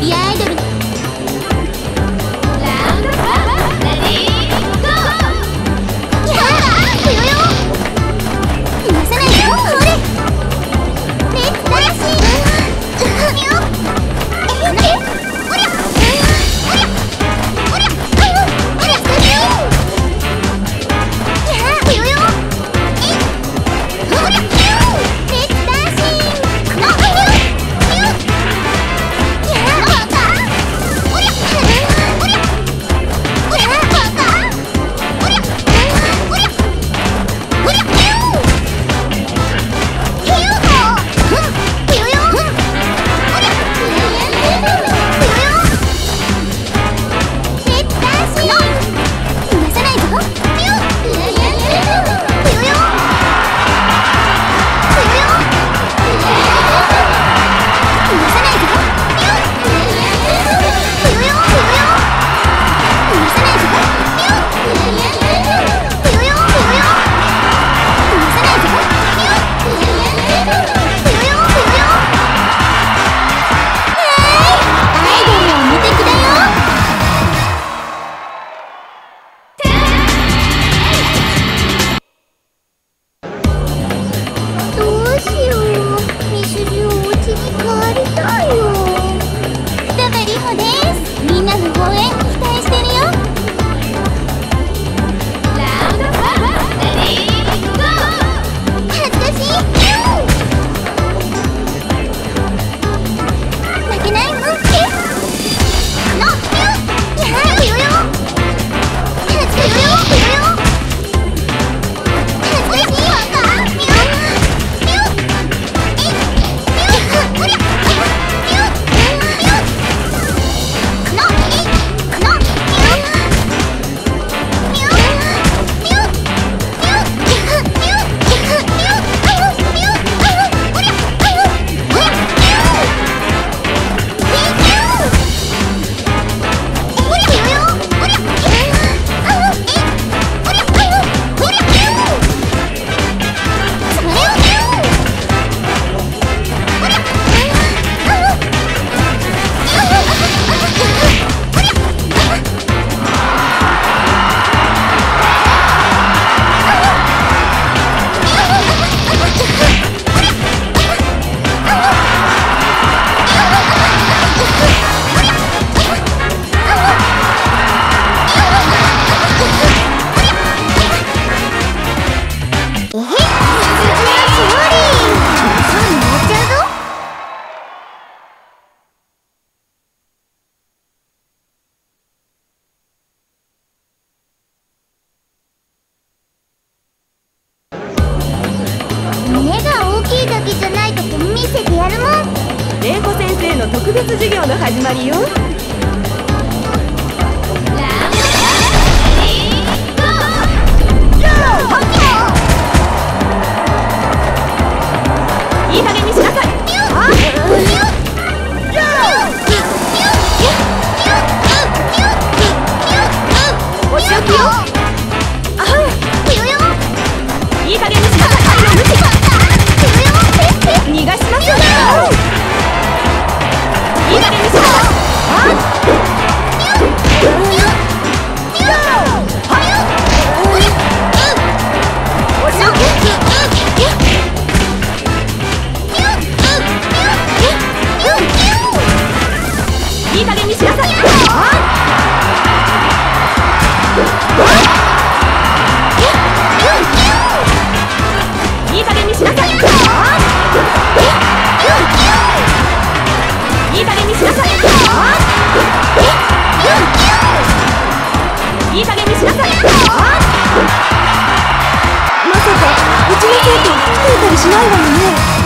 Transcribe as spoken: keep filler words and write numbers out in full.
ビアアイドル。ラウンドワン、レディーゴー。やあ、不要よ。逃さないよ。ほれ。レッツダッシー。うみよ。えっ、え、おりゃ。おりゃ。おりゃ。あよ。おりゃ。やあ、不要よ。えっ、おりゃ。レッツダッシー。の、あよ。 玲子先生の特別授業の始まりよ。いい加減にしなさい。お仕置きよ。いい加減にしなさい。逃がしますよ。いい加減にしなさい。お仕置き。いい加減にしなさい。いい加減にしなさい。いい加減にしなさい。いい加減にしなさい。まさかうちの生徒来ていたりしないわよね。